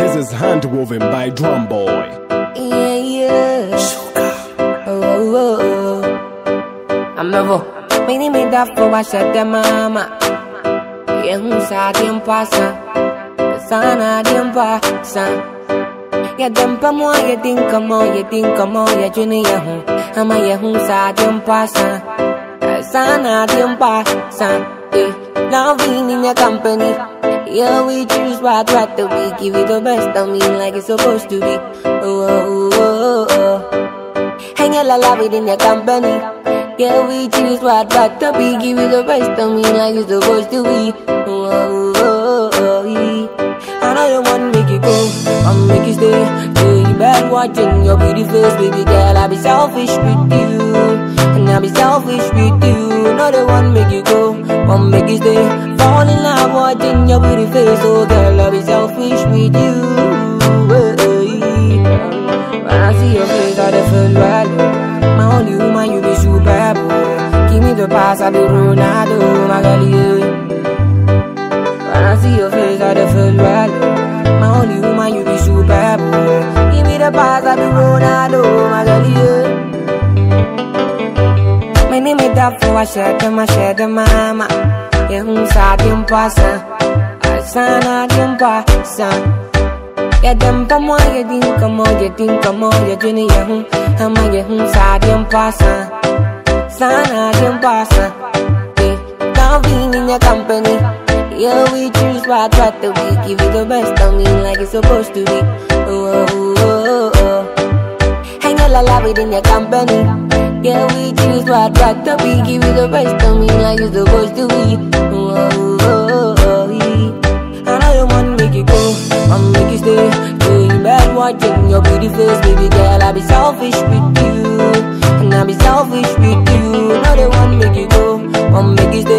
This is handwoven by Drum Boy. Yeah, yeah. Oh, oh, oh. I'm never. Mini me da for I said the mama. Yeah, who saw them passa? Sana them passa. Yeah, them pamo, you think come on, you think come on, you junior home. I'm a yeah, who saw them passa. Sana them passa. Loving in your company. Yeah, we choose what to be. Give it the best of me like it's supposed to be. Oh, oh, oh, oh. Hang a love it in your company. Yeah, we choose what to be. Give it the best of me like it's supposed to be. Oh, oh, oh, oh. I know you want to make it go, I'll make it stay. Yeah, you bad watching your pretty face, baby girl. I'll be selfish with you, and I'll be selfish with you. Not the one make you go, one make you stay. Fall in love watching your pretty face, oh girl, I'll be selfish with you. When I see your face, I feel well. My only woman, you be super boy. Give me the pass, I be Ronaldo, my girl, yeah. When I see your face, I feel well. My only woman, you be super boy. Give me the pass, I be Ronaldo, my girl, yeah. My name is Dafo, I share the mama. Yeah, who saw them passa? I sana them passa. Yeah, them pamo, you think come on, you think come on, you junior home. I'm a yeah, who saw them passa? Sana them passa. Yeah, loving in your company. Yeah, we choose what to be. Give it the best of me like it's supposed to be. Oh, oh, oh, oh. Hang a love it in your company. Yeah, we choose what to be. Give it the best of me like it's supposed to be. Oh, oh, oh, oh. I know you want to make it go, I'll make it stay. Yeah, you bad watching your pretty face, baby girl. I'll be selfish with you, and I'll be selfish with you. Know they want to make it go, I'll make it stay.